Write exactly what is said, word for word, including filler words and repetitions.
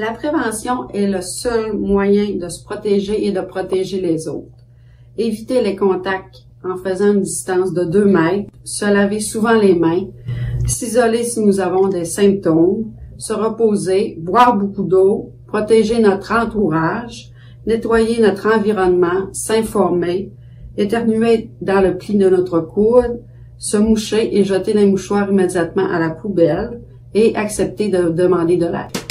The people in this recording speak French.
La prévention est le seul moyen de se protéger et de protéger les autres. Éviter les contacts en faisant une distance de deux mètres, se laver souvent les mains, s'isoler si nous avons des symptômes, se reposer, boire beaucoup d'eau, protéger notre entourage, nettoyer notre environnement, s'informer, éternuer dans le pli de notre coude, se moucher et jeter les mouchoirs immédiatement à la poubelle et accepter de demander de l'aide.